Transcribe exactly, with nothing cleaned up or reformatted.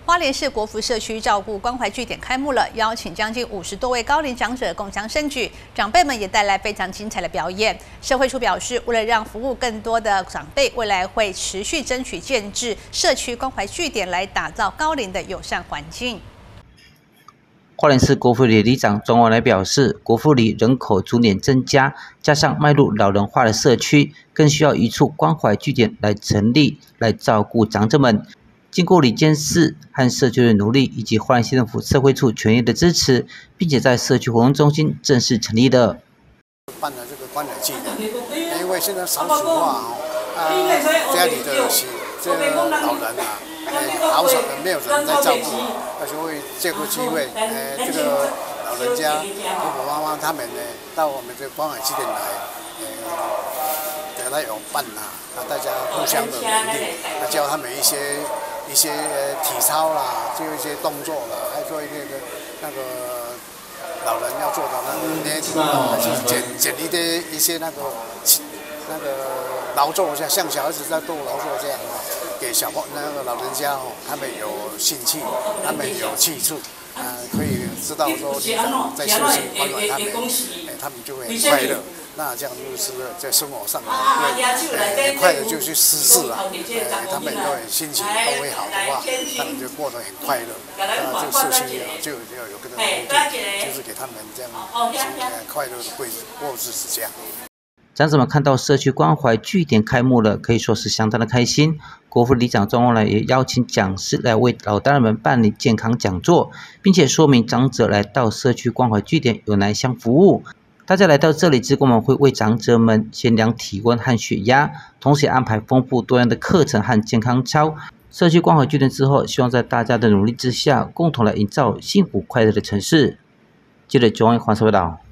花莲市国福社区照顾关怀据点开幕了，邀请将近五十多位高龄长者共襄盛举，长辈们也带来非常精彩的表演。社会处表示，为了让服务更多的长辈，未来会持续争取建制社区关怀据点，来打造高龄的友善环境。 花莲市国福里里长庄文来表示，国福里人口逐年增加，加上迈入老人化的社区，更需要一处关怀据点来成立，来照顾长者们。经过里监事和社区的努力，以及花莲县政府社会处全力的支持，并且在社区活动中心正式成立了。 办了这个关怀据点，因为现在少子化哦，啊，家里的这个老人啊，呃，好少没有人在照顾，那就会借个机会，呃，这个老人家婆婆妈妈他们呢，到我们这个关怀据点来，呃，给他有伴呐，啊，大家互相的勉励，啊，教他们一些。一些呃体操啦，就一些动作啦，还做一个那个老人要做的那个捏啊，简简易的一些那个那个劳作，像像小孩子在做劳作这样啊，给小朋那个老人家哦，他们有兴趣，他们有去处，啊，可以知道说在社区关怀他们，哎，他们就会很快乐。那这样就是在生活上会很快的就去失智啊，呃，他们都很心情都会好的话，他们就过得很快乐。那这个社区啊，就要有个目的，就是给他们这样快乐的过过日子这样。 长者们看到社区关怀据点开幕了，可以说是相当的开心。国福里长庄旺来也邀请讲师来为老大人们办理健康讲座，并且说明长者来到社区关怀据点有哪项服务。大家来到这里，志工们会为长者们先量体温和血压，同时也安排丰富多样的课程和健康操。社区关怀据点之后，希望在大家的努力之下，共同来营造幸福快乐的城市。记者九万黄收到。